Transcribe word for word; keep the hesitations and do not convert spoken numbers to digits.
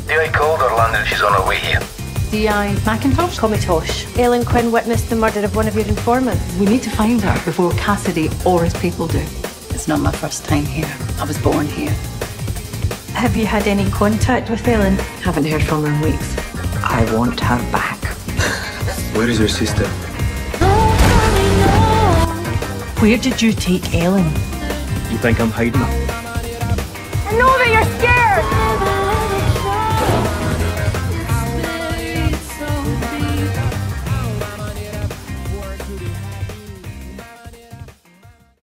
D I Calder landed. She's on her way here. D I Macintosh? Call me Tosh. Aileen Quinn witnessed the murder of one of your informants. We need to find her before Cassidy or his people do. It's not my first time here. I was born here. Have you had any contact with Aileen? Haven't heard from her in weeks. I want her back. Where is your sister? Where did you take Aileen? You think I'm hiding her? I know that you're scared!